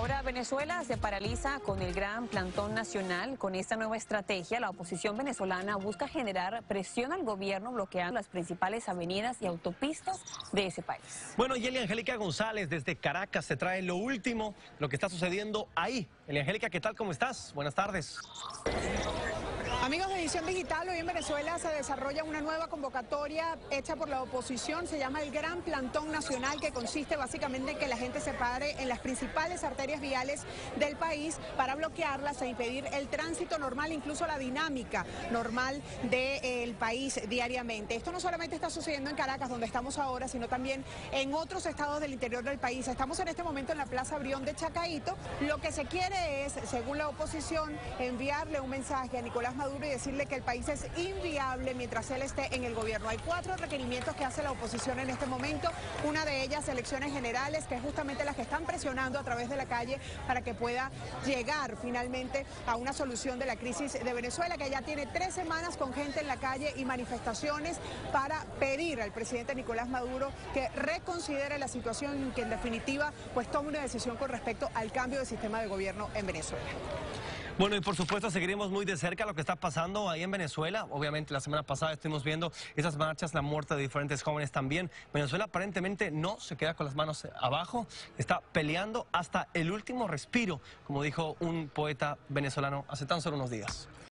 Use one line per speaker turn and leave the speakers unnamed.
Ahora Venezuela se paraliza con el gran plantón nacional. Con esta nueva estrategia, la oposición venezolana busca generar presión al gobierno bloqueando las principales avenidas y autopistas de ese país.
Bueno, y Angélica González desde Caracas se trae lo último, lo que está sucediendo ahí. Angélica, ¿qué tal? ¿Cómo estás? Buenas tardes.
Amigos de Edición Digital, hoy en Venezuela se desarrolla una nueva convocatoria hecha por la oposición, se llama el Gran Plantón Nacional, que consiste básicamente en que la gente se pare en las principales arterias viales del país para bloquearlas e impedir el tránsito normal, incluso la dinámica normal del país diariamente. Esto no solamente está sucediendo en Caracas, donde estamos ahora, sino también en otros estados del interior del país. Estamos en este momento en la Plaza Brión de Chacaíto. Lo que se quiere es, según la oposición, enviarle un mensaje a Nicolás Maduro y decirle que el país es inviable mientras él esté en el gobierno. Hay 4 requerimientos que hace la oposición en este momento, una de ellas elecciones generales, que es justamente las que están presionando a través de la calle para que pueda llegar finalmente a una solución de la crisis de Venezuela, que ya tiene 3 semanas con gente en la calle y manifestaciones para pedir al presidente Nicolás Maduro que reconsidere la situación y que en definitiva pues tome una decisión con respecto al cambio de sistema de gobierno en Venezuela.
Bueno, y por supuesto seguiremos muy de cerca lo que está pasando ahí en Venezuela. Obviamente la semana pasada estuvimos viendo esas marchas, la muerte de diferentes jóvenes también. Venezuela aparentemente no se queda con las manos abajo, está peleando hasta el último respiro, como dijo un poeta venezolano hace tan solo unos días.